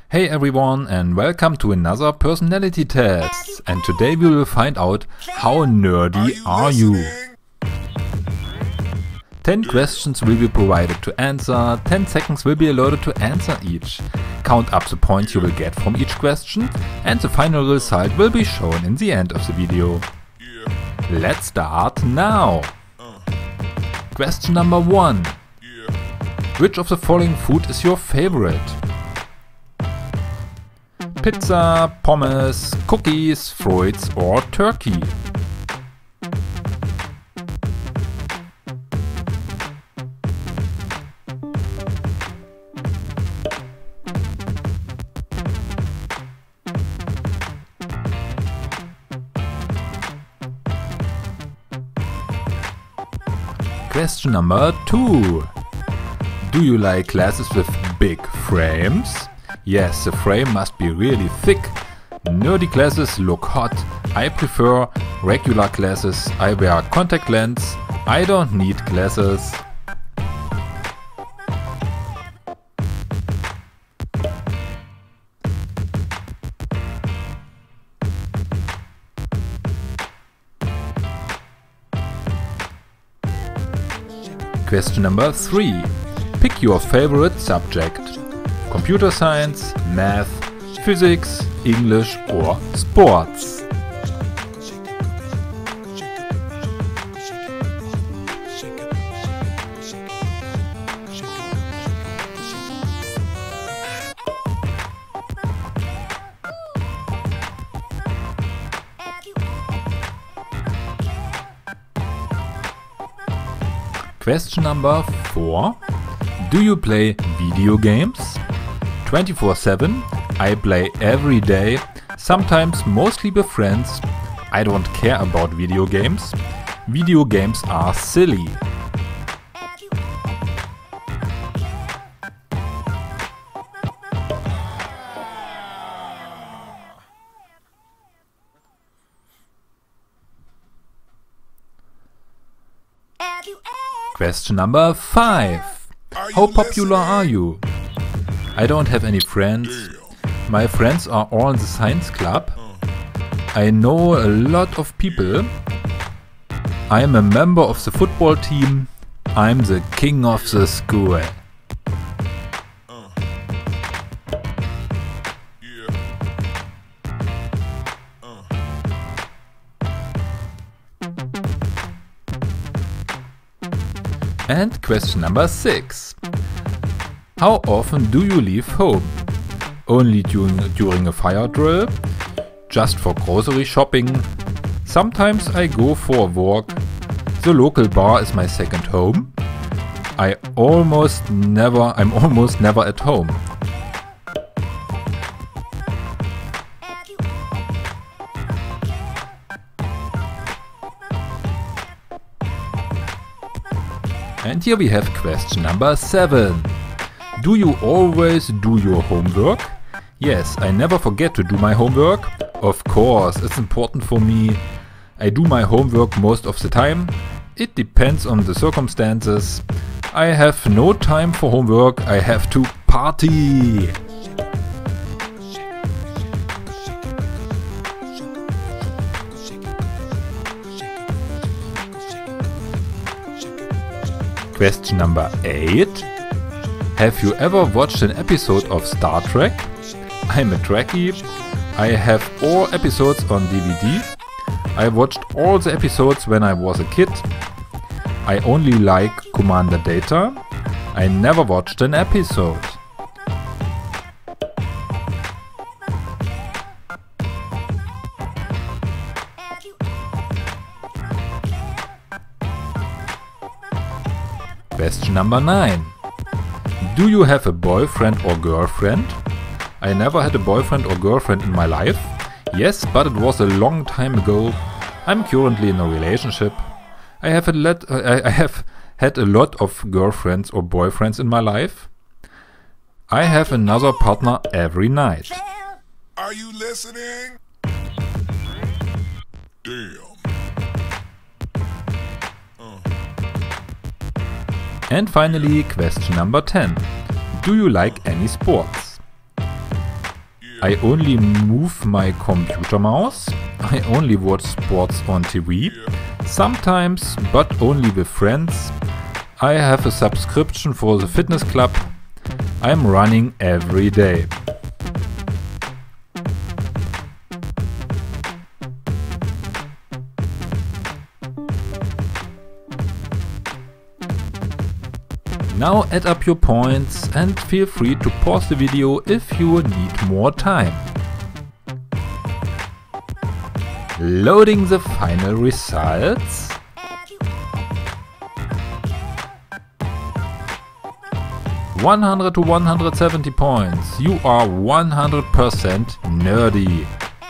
Hey everyone and welcome to another personality test, and today we will find out how nerdy are you. 10 questions will be provided to answer, 10 seconds will be allotted to answer each. Count up the points you will get from each question and the final result will be shown in the end of the video. Let's start now! Question number 1. Which of the following food is your favorite? Pizza, pommes, cookies, fruits or turkey? Question number 2. Do you like glasses with big frames? Yes, the frame must be really thick. Nerdy glasses look hot. I prefer regular glasses. I wear contact lens. I don't need glasses. Question number 3. Pick your favorite subject. Computer science, math, physics, English or sports. Question number 4. Do you play video games? 24/7. I play every day, sometimes mostly with friends. I don't care about video games. Video games are silly. Question number 5. How popular are you? I don't have any friends. My friends are all in the science club. I know a lot of people. I am a member of the football team. I'm the king of the school. And question number 6. How often do you leave home? Only during a fire drill? Just for grocery shopping? Sometimes I go for a walk. The local bar is my second home. I'm almost never at home. And here we have question number 7. Do you always do your homework? Yes, I never forget to do my homework. Of course, it's important for me. I do my homework most of the time. It depends on the circumstances. I have no time for homework. I have to party. Question number 8. Have you ever watched an episode of Star Trek? I'm a Trekkie. I have all episodes on DVD. I watched all the episodes when I was a kid. I only like Commander Data. I never watched an episode. Question number 9. Do you have a boyfriend or girlfriend? I never had a boyfriend or girlfriend in my life. Yes, but it was a long time ago. I'm currently in a relationship. I have had a lot of girlfriends or boyfriends in my life. I have another partner every night. Are you listening? Damn. And finally, question number 10. Do you like any sports? I only move my computer mouse. I only watch sports on TV. Sometimes, but only with friends. I have a subscription for the fitness club. I'm running every day. Now add up your points and feel free to pause the video if you need more time. Loading the final results. (100 to 170 points. You are 100% nerdy.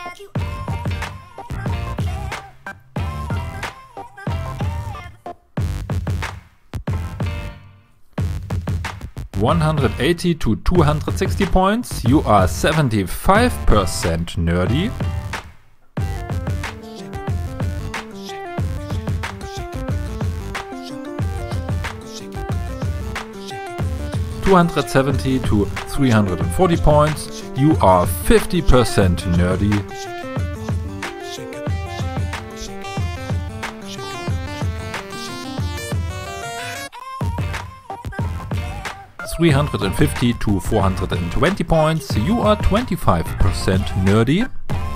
(180 to 260 points. You are 75% nerdy. (270 to 340 points. You are 50% nerdy. (350 to 420 points. You are 25% nerdy.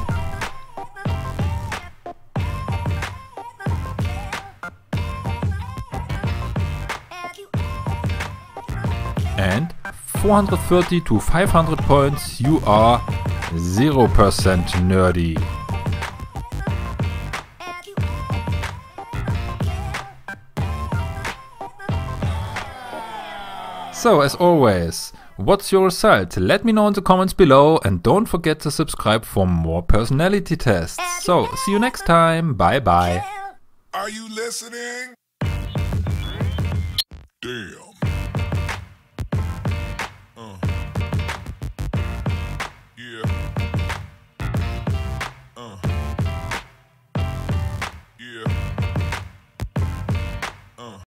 And 430 to 500 points. You are 0% nerdy. So, as always, what's your result? Let me know in the comments below and don't forget to subscribe for more personality tests. So, see you next time. Bye bye. Are you listening? Damn.